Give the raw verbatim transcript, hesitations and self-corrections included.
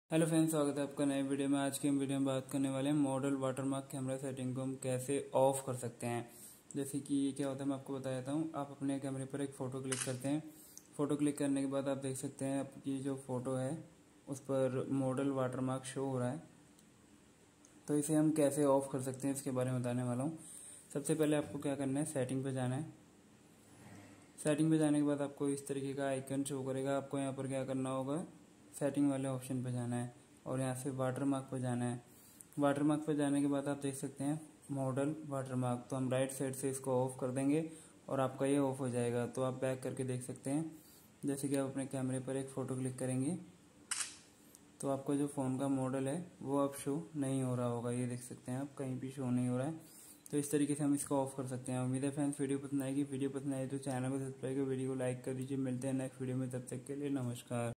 Hello friends, स्वागत है आपका नए वीडियो में। आज की हम वीडियो में बात करने वाले हैं मॉडल वाटरमार्क कैमरा सेटिंग को हम कैसे ऑफ कर सकते हैं। जैसे कि ये क्या होता है मैं आपको बता देता हूँ। आप अपने कैमरे पर एक फ़ोटो क्लिक करते हैं। फ़ोटो क्लिक करने के बाद आप देख सकते हैं आपकी जो फ़ोटो है उस पर मॉडल वाटरमार्क शो हो रहा है। तो इसे हम कैसे ऑफ कर सकते हैं इसके बारे में बताने वाला हूँ। सबसे पहले आपको क्या करना है, सेटिंग पर जाना है। सेटिंग पे जाने के बाद आपको इस तरीके का आइकन शो करेगा। आपको यहाँ पर क्या करना होगा, सेटिंग वाले ऑप्शन पे जाना है और यहाँ से वाटरमार्क पे जाना है। वाटरमार्क पे जाने के बाद आप देख सकते हैं मॉडल वाटरमार्क, तो हम राइट साइड से इसको ऑफ कर देंगे और आपका ये ऑफ हो जाएगा। तो आप बैक करके देख सकते हैं। जैसे कि आप अपने कैमरे पर एक फ़ोटो क्लिक करेंगे तो आपका जो फ़ोन का मॉडल है वो अब शो नहीं हो रहा होगा। ये देख सकते हैं आप, कहीं भी शो नहीं हो रहा है। तो इस तरीके से हम इसको ऑफ कर सकते हैं। उम्मीद है फ्रेंड्स वीडियो पसंद आएगी। वीडियो पसंद आए तो चैनल को सब्सक्राइब कर वीडियो को लाइक कर दीजिए। मिलते हैं नेक्स्ट वीडियो में, तब तक के लिए नमस्कार।